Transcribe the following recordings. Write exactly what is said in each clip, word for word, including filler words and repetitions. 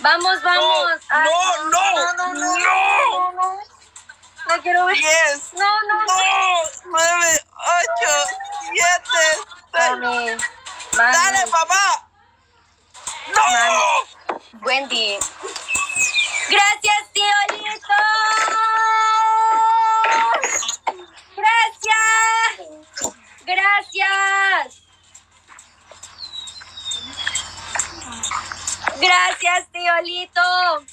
Vamos, vamos. No, Ay, no, no, no, no, no, no. No quiero ver. Diez. No, no, no. Nueve, ocho, siete. Mami, mami. Dale, papá. No. Mami. Wendy. Gracias, tío Lito. Gracias. Gracias. Gracias, tío Lito.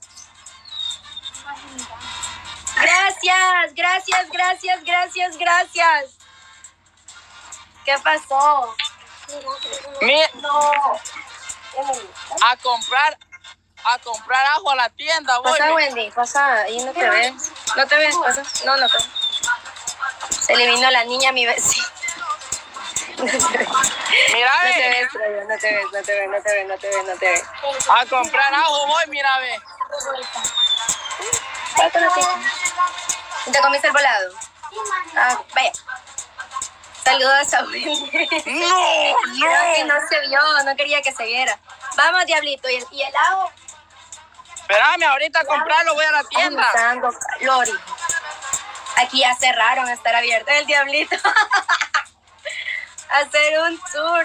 Gracias, gracias, gracias, gracias, gracias. ¿Qué pasó? Mira, No. a comprar, a comprar ajo a la tienda, voy. Pasa, Wendy, pasa, ahí no te ves. No te ves, pasa. No, no te ves. Se le vino la niña a mi vecino. Mira, No ve. te ves, Troyo, no te ves, no te ves, no te ves, no te ves, no te ves. A comprar ajo voy, mira, ve. ¿Te comiste el volado? Ah, vaya. Saludos a Wendy. No, Creo que no. no se vio, no quería que se viera. Vamos, Diablito, ¿y el, y el ajo? Espérame, ahorita a comprarlo voy a la tienda. Usando, Lori. Aquí ya cerraron, estar abierto el Diablito. Hacer un tour.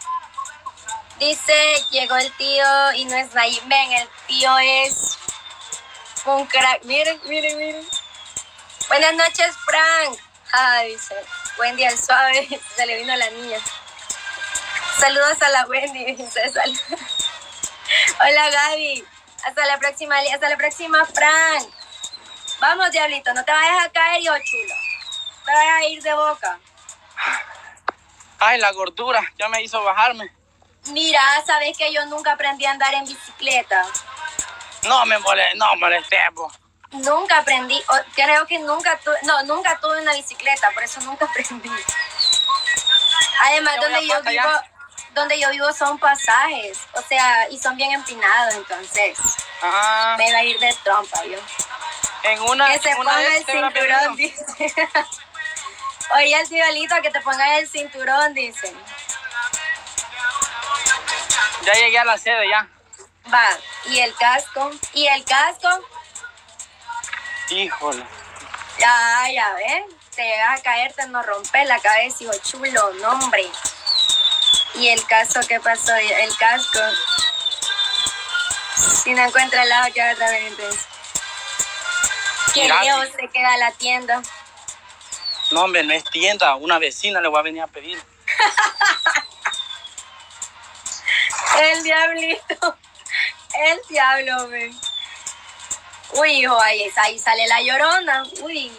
Dice, llegó el tío y no es Nayib. Ven, el tío es un crack. Miren, miren, miren. Buenas noches, Frank. Ah, dice, Wendy al suave. Se le vino a la niña. Saludos a la Wendy, dice. Sal- Hola, Gaby. Hasta la próxima, hasta la próxima, Frank. Vamos, Diablito, no te vayas a caer, yo chulo. No te vayas a ir de boca. Ay, la gordura, ya me hizo bajarme. Mira, sabes que yo nunca aprendí a andar en bicicleta. No me molesté, no molesté, po. Nunca aprendí, o, creo que nunca tuve, no, nunca tuve una bicicleta, por eso nunca aprendí. Además, Te voy donde a yo pasar vivo, ya. donde yo vivo son pasajes, o sea, y son bien empinados, entonces Ah, me va a ir de trompa yo. en una, Que se en una ponga vez el te hubiera cinturón, pedido. dice. Oye, el tío Lito, que te ponga el cinturón, dice. Ya llegué a la sede, ya. Va, y el casco, y el casco, Híjole. ya, ya ven, te vas a caer, te nos rompe la cabeza, hijo chulo, no hombre. Y el casco, ¿qué pasó? El casco. Si no encuentra el lado, que va también entonces. Qué Mira, lejos se queda la tienda. No, hombre, no es tienda. Una vecina le voy a venir a pedir. El diablito. El diablo, ve. Uy, hijo, ahí, ahí sale la llorona. Uy.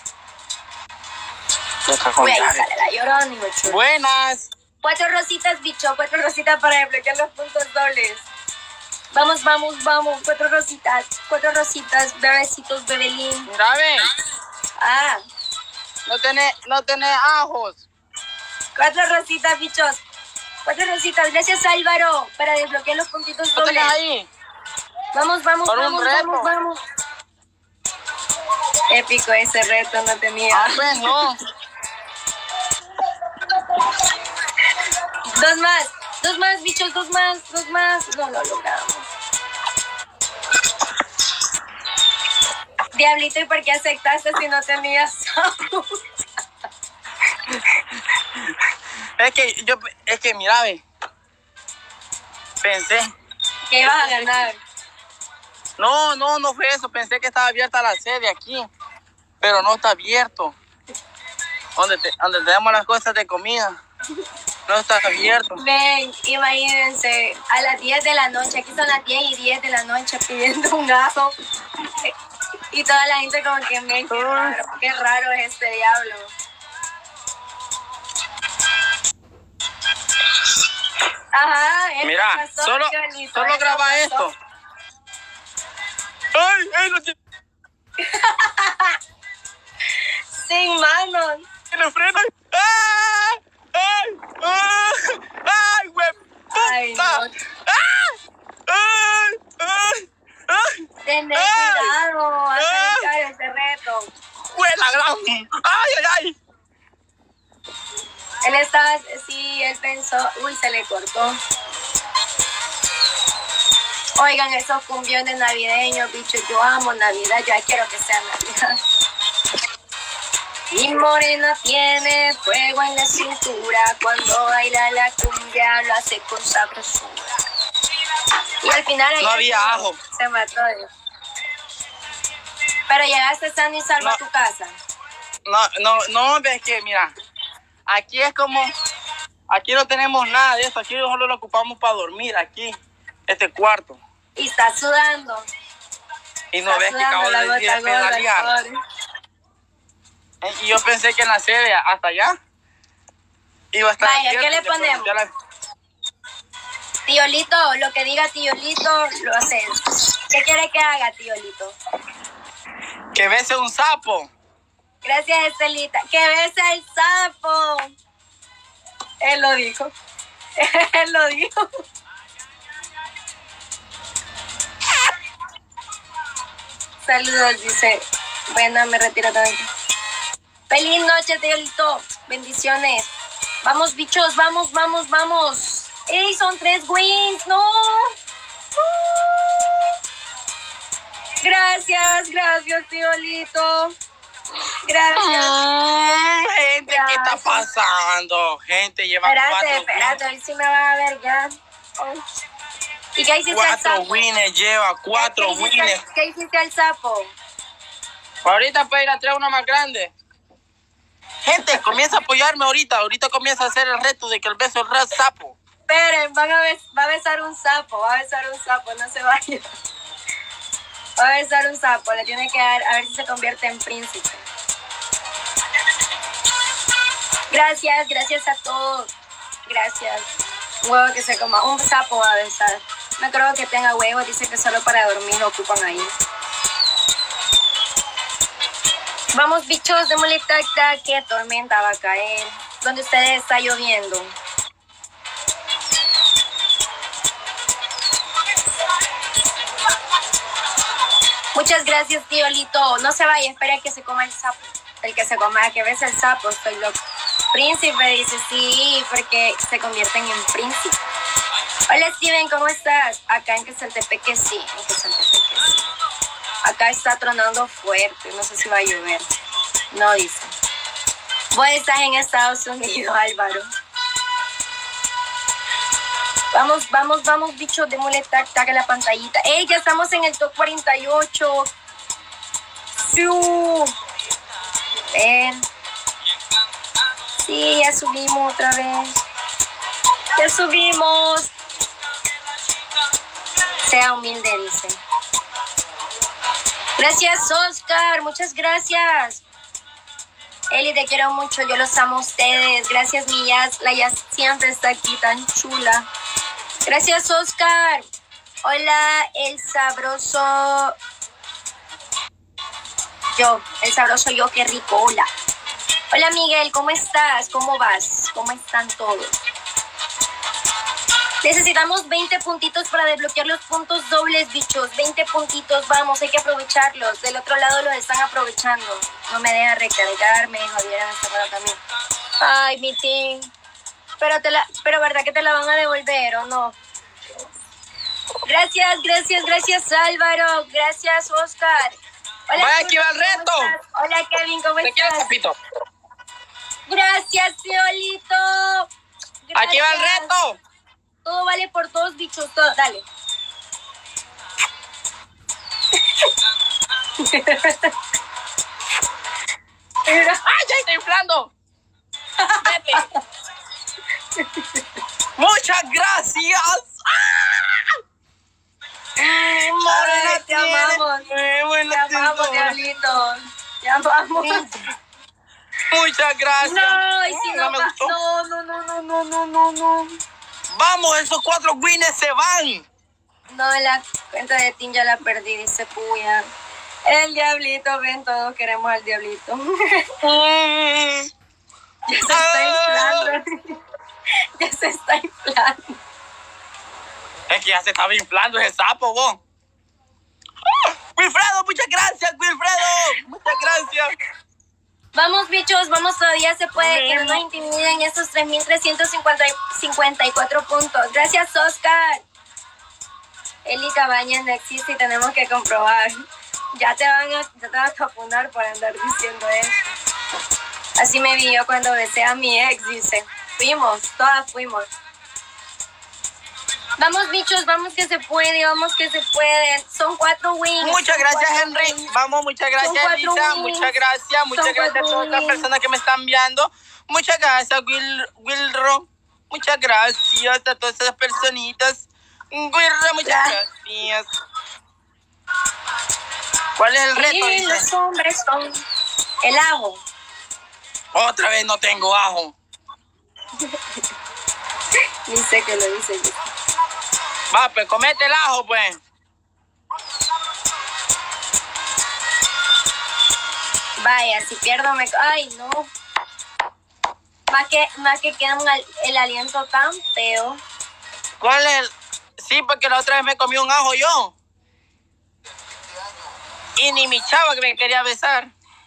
Ya está con Uy, ahí llave. sale la llorona, hijo chulo. Buenas. Cuatro rositas, bicho, cuatro rositas para desbloquear los puntos dobles. Vamos, vamos, vamos, cuatro rositas, cuatro rositas, bebecitos, bebelín. Mira, ve. Ah, No tenés, no tenés ajos. cuatro rositas, bichos. Cuatro rositas, gracias Álvaro, para desbloquear los puntitos No dobles. tenés ahí. Vamos, vamos, Por un vamos, reto. vamos, vamos. Épico ese reto, no tenía. Ah, pues no. Dos más, dos más, bichos, dos más, dos más. No lo logramos. Diablito, ¿y por qué aceptaste si no tenías salud? Es que yo, es que mira, ve. Pensé. Que ibas a ganar. No, no, no fue eso. Pensé que estaba abierta la sede aquí. Pero no está abierto. Donde, te, donde tenemos las cosas de comida. No está abierto. Ven, imagínense, a las diez de la noche, aquí son las diez y diez de la noche pidiendo un ajo. Y toda la gente como que, ven, qué raro, qué raro es este diablo. Ajá, eso Mira, pasó, solo, qué bonito, solo eso graba pasó. esto. ¡Ay, ay, no tiene Sin manos. freno! ¡Ah! ¡Ay! ¡Ah! ¡Ay, güey! Ay, ¡Puta! no. ¡Ah! ¡Ay! ¡Ay! ¡Ay! Tener Ay. cuidado, Ay. acercar ese reto. ¡Güey, la gran! ¡Ay, ay, ay! Él estaba, sí, él pensó, uy, se le cortó. Oigan, esos cumbiones navideños, bichos, yo amo Navidad, yo ya quiero que sea Navidad. Mi morena tiene fuego en la cintura, cuando baila la cumbia lo hace con sabrosura. Y al final no había se, ajo. Se mató. Pero llegaste sano y salvo no, a tu casa. No, no, no, ves que mira, aquí es como, aquí no tenemos nada de esto, aquí solo lo ocupamos para dormir, aquí, este cuarto. Y está sudando. Y no ves que acabo de decir pedalear. Y yo pensé que en la sede hasta allá iba a estar. Vaya, ¿qué le ponemos? La... Tiolito, lo que diga Tiolito, lo hacemos. ¿Qué quiere que haga, Tiolito? Que bese un sapo. Gracias, Estelita. Que bese el sapo. Él lo dijo. Él lo dijo. Saludos, dice. Bueno, me retiro también. Feliz noche, Tiolito. Bendiciones. Vamos, bichos, vamos, vamos, vamos. ¡Ey, son tres wins! ¡No! Gracias, gracias, Tiolito. Gracias. Mm, gente, gracias. ¿Qué está pasando? Gente, lleva espérate, cuatro espérate, hoy sí me van a ver ya. Oh. ¿Y qué hiciste al sapo? Cuatro wins, lleva cuatro ¿Qué hiciste, wins. ¿Qué hiciste al sapo? Ahorita para ir a traer una más grande. Gente, comienza a apoyarme ahorita. Ahorita comienza a hacer el reto de que el beso el sapo. Esperen, van a bes va a besar un sapo, va a besar un sapo, no se vaya. Va a besar un sapo, le tiene que dar, a ver si se convierte en príncipe. Gracias, gracias a todos. Gracias. Un huevo que se coma, un sapo va a besar. No creo que tenga huevos, dice que solo para dormir lo ocupan ahí. Vamos, bichos, démosle tac tac, que tormenta va a caer. Donde ustedes está lloviendo. Muchas gracias, Tiolito. No se vaya, espera que se coma el sapo. El que se coma, que besa el sapo, estoy loco. Príncipe, dice, sí, porque se convierten en príncipe. Hola, Steven, ¿cómo estás? Acá en Quesaltepeque, sí, en Quesaltepeque, sí. Acá está tronando fuerte, no sé si va a llover. No dice. Vos estás en Estados Unidos, Álvaro. Vamos, vamos, vamos, bichos, démosle tac, tac a la pantallita. ¡Ey, ya estamos en el top cuarenta y ocho! ¡Sí! Ven. Sí, ya subimos otra vez. ¡Ya subimos! Sea humilde, dice. Gracias, Oscar. Muchas gracias. Eli, te quiero mucho. Yo los amo a ustedes. Gracias, mi Yas. La Yas siempre está aquí, tan chula. Gracias, Oscar. Hola, el sabroso yo. El sabroso yo, qué rico. Hola. Hola, Miguel. ¿Cómo estás? ¿Cómo vas? ¿Cómo están todos? Necesitamos veinte puntitos para desbloquear los puntos dobles, bichos. veinte puntitos, vamos, hay que aprovecharlos. Del otro lado los están aprovechando. No me deja recargarme, jodieron esta hora también. Ay, mi team. Pero, te la, pero ¿verdad que te la van a devolver o no? Gracias, gracias, gracias, Álvaro. Gracias, Oscar. Hola, vaya, aquí va el reto. Hola, Kevin, ¿cómo ¿De estás? qué es, Zapito? Gracias, Fiolito. Gracias. Aquí va el reto. Todo vale por todos, bichos, todo, dale. ¡Ay, ya está inflando! Vete. ¡Muchas gracias! ¡Ah! Morena, te amamos. Eh, bueno, te amamos, diablito. Te amamos. Muchas gracias. No, y si no, no, no, me no, no, no, no, no, no, no, no. Vamos, esos cuatro wins se van. No, la cuenta de Tim ya la perdí, dice Puya. El diablito, ven, todos queremos al diablito. Mm. Ya se está inflando. Ya se está inflando. Es que ya se estaba inflando ese sapo, vos. Wilfredo, muchas gracias, Wilfredo. Muchas gracias. Vamos, bichos, vamos, todavía se puede. Que no nos intimiden estos tres mil trescientos cincuenta y cuatro puntos. Gracias, Oscar. Eli Cabañas no existe y tenemos que comprobar. Ya te van a, ya te vas a funar por andar diciendo eso. Así me vi yo cuando besé a mi ex, dice. Fuimos, todas fuimos. Vamos, bichos, vamos que se puede, vamos que se puede. Son cuatro wins. Muchas gracias, Henry. Wins. Vamos, muchas gracias, Elisa. Wins. Muchas gracias, muchas Son gracias a todas las wins. personas que me están viendo. Muchas gracias, Will, Wilro. Muchas gracias a todas esas personitas. Wilro, muchas gracias. ¿Cuál es el reto? Y Dice? los hombres son el ajo. Otra vez no tengo ajo. Dice que lo dice yo. Va, pues comete el ajo, pues. Vaya, si pierdo me... Ay, no. Más que, más que queda un al- el aliento tan feo. ¿Cuál es el...? Sí, porque la otra vez me comí un ajo yo. Y ni mi chava que me quería besar.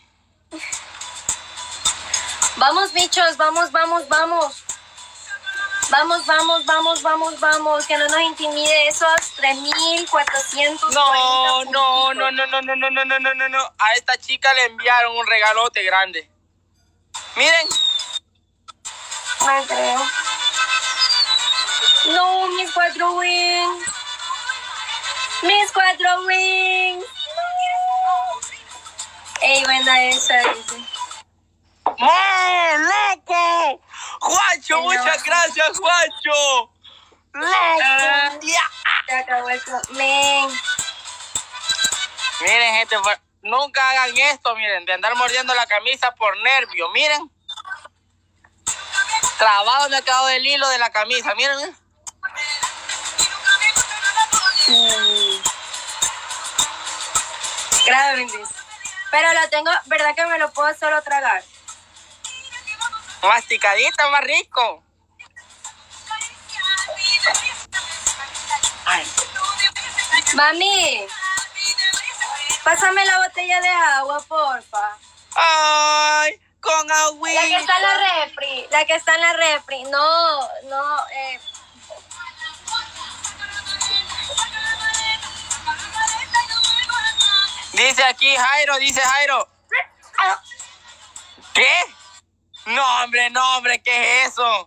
Vamos, bichos, vamos, vamos, vamos. Vamos, vamos, vamos, vamos, vamos. Que no nos intimide esos tres mil cuatrocientos No, no, no, no, no, no, no, no, no, no, no, no. A esta chica le enviaron un regalote grande. Miren. No creo. No, mis cuatro wings. Mis cuatro wings. Ey, buena esa, dice. ¡Oh, loco! ¡Juancho, No. muchas gracias, Juancho! ¡Loco! Ya. Se acabó el... Men. Miren, gente, fa- nunca hagan esto, miren, de andar mordiendo la camisa por nervio, miren. Trabado me ha quedado del hilo de la camisa, miren. ¿eh? Mm. Gravemente. Pero lo tengo, ¿verdad que me lo puedo solo tragar? Masticadita, más rico. Ay. Mami, pásame la botella de agua, porfa. Ay, con agüita. La que está en la refri, la que está en la refri. No, no, eh. Dice aquí Jairo, dice Jairo. ¿Qué? No, hombre, no, hombre, ¿qué es eso?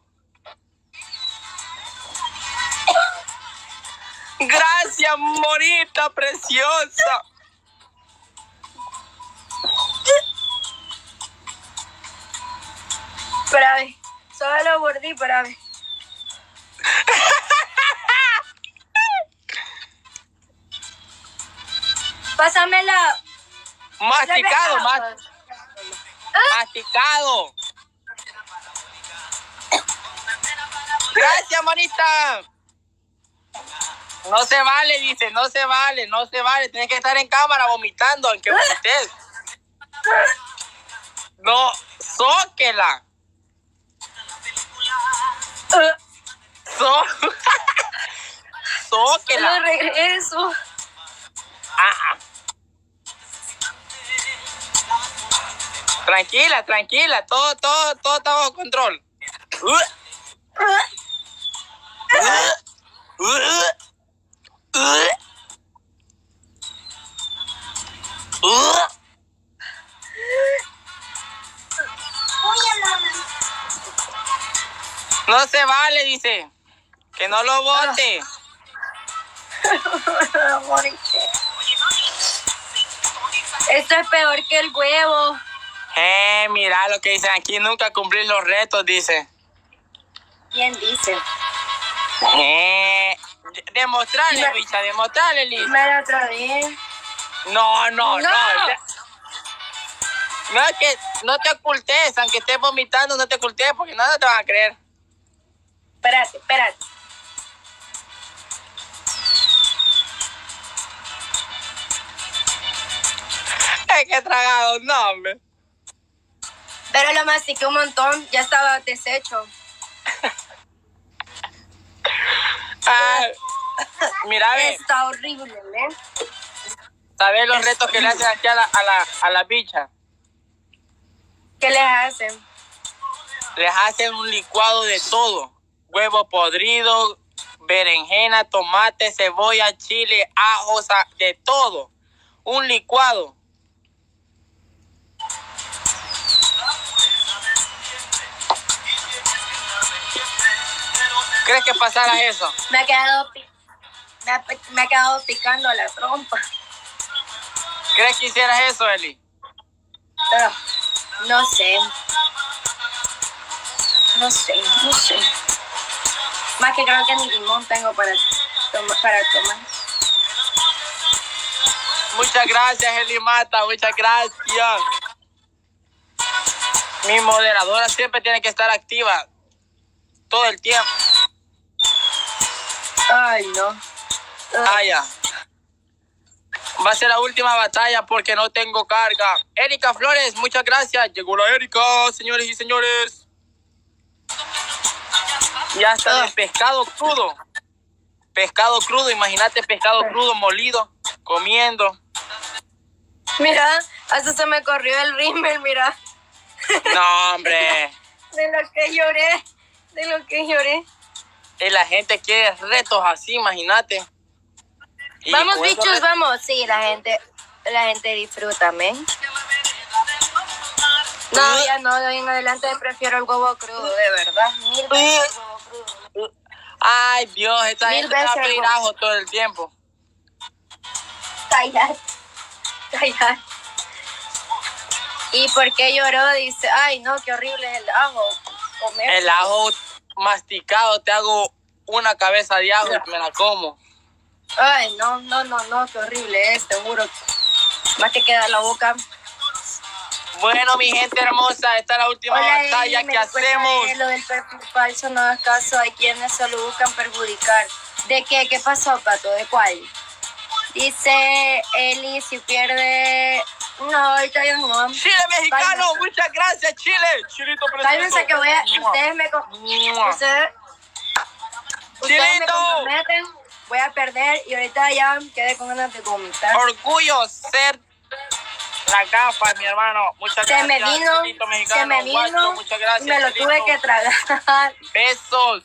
Gracias, morita preciosa. Espérame, solo lo mordí, espérame. Pásame la... Masticado, la más, ¿Ah? masticado. Gracias, monita. No se vale, dice, no se vale, no se vale. Tienes que estar en cámara vomitando, aunque vomites. No, zóquela. So Zóquela. Lo regreso. Ah, ah. Tranquila, tranquila, todo, todo, todo está bajo control. Uh. Uh. Uh. Uh. Uh. No se vale, dice. Que no lo bote. Esto es peor que el huevo. Eh, mira lo que dicen aquí, nunca cumplir los retos, dice. ¿Quién dice? Eh, demostrarle, Me- bicha, demostrarle, Liz. Me la tragué. No, no, no. No. ya- No es que no te ocultes, aunque estés vomitando, no te ocultes porque nada te van a creer. Espérate, espérate. Es que he tragado, no, hombre. Pero lo mastiqué un montón, ya estaba deshecho. Ah, mira, ve, Está horrible, ¿eh? ¿sabes los retos que le hacen aquí a la, a la, a la bicha? ¿Qué les hacen? Les hacen un licuado de todo. Huevo podrido, berenjena, tomate, cebolla, chile, ajo, de todo. Un licuado. ¿Crees que pasara eso? Me ha quedado, me ha, me ha quedado picando la trompa. ¿Crees que hicieras eso, Eli? Pero, no sé. No sé, no sé. Más que creo que ni limón tengo para, toma, para tomar. Muchas gracias, Eli Mata. Muchas gracias. Mi moderadora siempre tiene que estar activa. Todo el tiempo. Ay, no. Ah, ya. Va a ser la última batalla porque no tengo carga. Erika Flores, muchas gracias. Llegó la Erika, señores y señores. Ya está de pescado crudo. Pescado crudo, imagínate pescado crudo molido, comiendo. Mira, hasta se me corrió el rímel, mira. No, hombre. De lo que lloré, de lo que lloré. Y la gente quiere retos así, imagínate. Y vamos, bichos, retos... vamos. Sí, la gente, la gente disfruta, ¿men? No, ya no, de hoy en adelante prefiero el huevo crudo, de verdad. Mil veces el huevo crudo. Ay, Dios, esta Mil gente va a veces pedir el ajo todo el tiempo. Cállate, cállate. ¿Y por qué lloró? Dice, ay, no, qué horrible es el ajo. Comer. El ajo masticado, te hago una cabeza de ajo y me la como. Ay, no, no, no, no, qué horrible es, te juro. Más que queda la boca. Bueno, mi gente hermosa, esta es la última Hola, batalla Eli, que hacemos. De lo del perfil falso, no hagas caso, hay quienes solo buscan perjudicar. ¿De qué? ¿Qué pasó, Pato? ¿De cuál? Dice Eli, si pierde... No, ahorita ya no. Chile mexicano, cálmense. Muchas gracias, Chile. Chilito precioso. Cálmense que voy a... Ustedes me... Ustedes, ustedes me comprometen, voy a perder y ahorita ya quedé con ganas de comentar. Orgullo ser la gafa, mi hermano. Muchas se gracias. Me vino, mexicano, se me vino, guacho, muchas gracias, y me lo Chilito. tuve que tragar. Besos.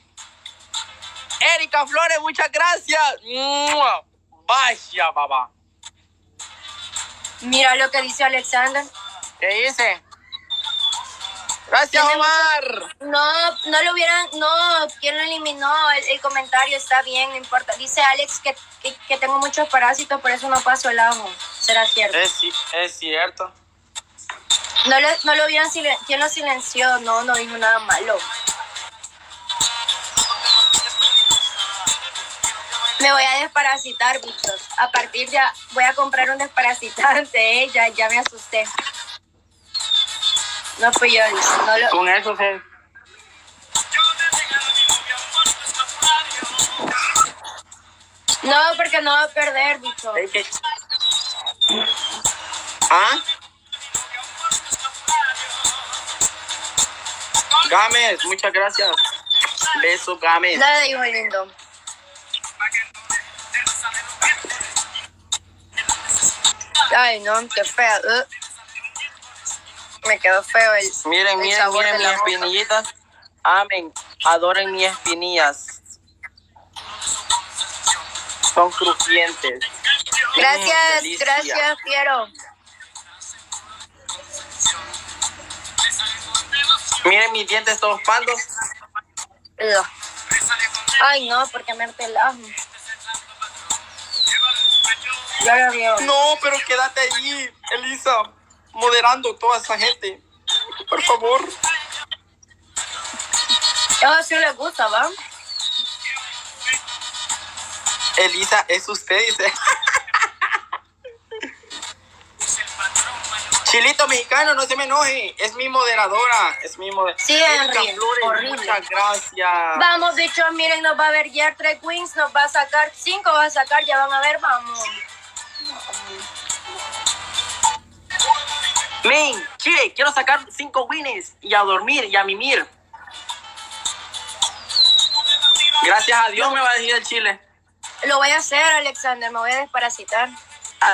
Erika Flores, muchas gracias. Vaya, papá. Mira lo que dice Alexander. ¿Qué dice? Gracias, Omar. Mucho... No, no lo hubieran, no, ¿quién lo eliminó? El, el comentario está bien, no importa. Dice Alex que, que, que tengo muchos parásitos, por eso no paso el ajo. ¿Será cierto? Es, es cierto. No lo, no lo hubieran silenciado. ¿Quién lo silenció? No, no dijo nada malo. Me voy a desparasitar, bichos. A partir de... Voy a comprar un desparasitante, ¿eh? Ya, ya me asusté. No fui yo, dice. No lo... Con eso se... No, porque no va a perder, bicho. ¿Ah? Gámez, muchas gracias. Besos, Gámez. Nada, hijo lindo. Ay, no, qué feo. Uh. Me quedó feo el. Miren, el miren, miren mis espinillitas. Amén. Adoren mis espinillas. Son crujientes. Gracias, Mm, gracias, Piero. Miren mis dientes todos pandos. Uh. Ay, no, porque me harté el ajo. Ya lo vio. No, pero quédate allí, Elisa, moderando toda esa gente. Por favor. A sí les gusta, ¿va? Elisa, es usted, dice. Chilito mexicano, no se me enoje. Es mi moderadora. Es mi moderadora. Sí, Henry. Horrible. Muchas gracias. Vamos, bichos, miren, nos va a ver ya tres wins, nos va a sacar cinco, va a sacar, ya van a ver, vamos. Men, Chile, quiero sacar cinco wins y a dormir y a mimir. Gracias a Dios me va a decir el Chile. Lo voy a hacer, Alexander, me voy a desparasitar. A,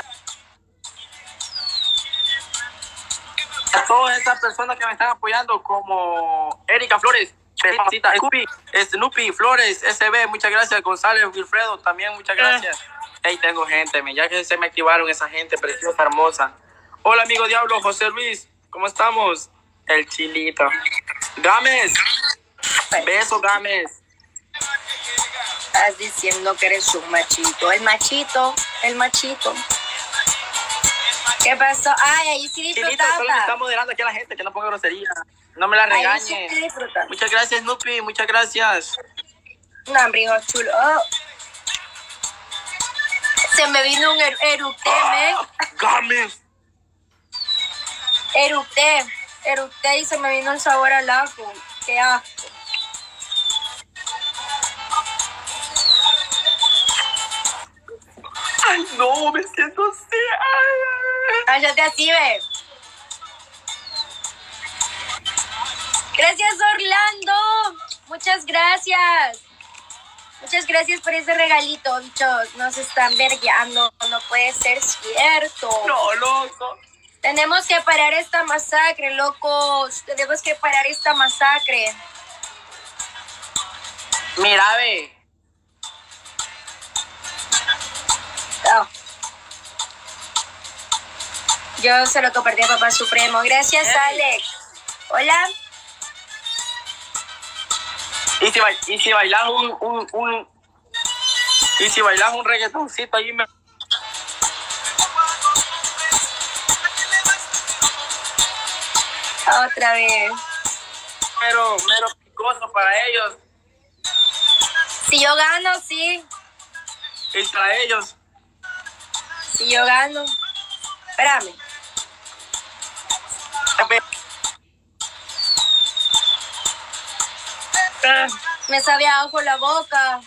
a todas esas personas que me están apoyando, como Erika Flores, Snoopy, Snoopy Flores, S B, muchas gracias. González Wilfredo, también muchas gracias. Ahí tengo gente, ya que se me activaron esa gente preciosa, hermosa. Hola, amigo Diablo, José Luis, ¿cómo estamos? El chilito. Gámez, beso, Gámez. Estás diciendo que eres un machito. El machito, el machito. ¿Qué pasó? Ay, ahí sí disfrutaba. Solo me está moderando aquí a la gente, que no ponga grosería. No me la regañe. Sí, muchas gracias, Snoopy, muchas gracias. No, hombre, hijo chulo. Oh. Se me vino un er eructé, men. ¡Games! Eructé, eructé y se me vino el sabor al ajo. Qué asco. Ay, no, me siento así. Ay, Cállate así, ve. Gracias, Orlando. Muchas gracias. Muchas gracias por ese regalito, bichos. Nos están vergueando. No puede ser cierto. No, loco. Tenemos que parar esta masacre, locos. Tenemos que parar esta masacre. Mira, ve. Oh. Yo se lo compartí a Papá Supremo. Gracias, hey. Alex. Hola. Y si, y si bailas un, un, un... Y si bailas un reggaetoncito ahí me... Otra vez. Pero, mero picoso para ellos. Si yo gano, sí. Y para ellos. Si yo gano. Espérame. Me sabe a ojo la boca.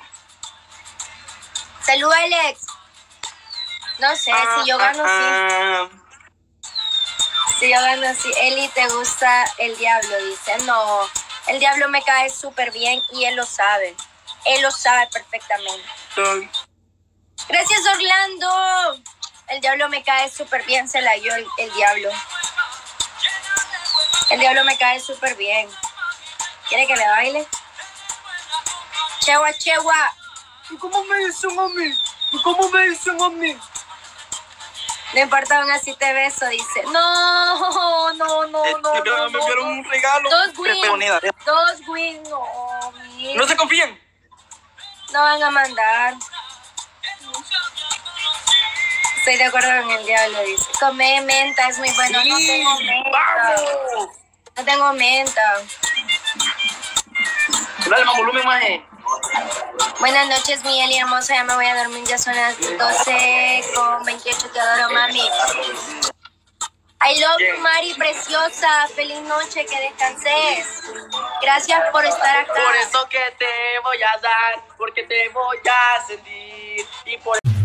Salud, Alex. No sé, ah, si yo gano, ah, sí. Si yo gano, sí. Eli, ¿te gusta el diablo? Dice, no. El diablo me cae súper bien y él lo sabe. Él lo sabe perfectamente. Sí. Gracias, Orlando. El diablo me cae súper bien, se la dio el, el diablo. El diablo me cae súper bien. ¿Quiere que le baile? Chegua, chegua. ¿Y cómo me dicen a mí? ¿Y cómo me dicen a mí? No importa, aún así te beso, dice. No, no, no, eh, no. Me, no, me dieron no. un regalo. Dos wins. Dos wins. No, mira. No se confíen. No van a mandar. Estoy de acuerdo con el diablo, dice. Come menta, es muy bueno. Sí, no tengo menta. ¡Vamos! No tengo menta. Dale más volumen, maje. Buenas noches, mi Eli hermosa. Ya me voy a dormir. Ya son las doce con veintiocho. Te adoro, mami. I love you, Mari, preciosa. Feliz noche, que descanses. Gracias por estar acá. Por eso que te voy a dar, porque te voy a sentir. Y por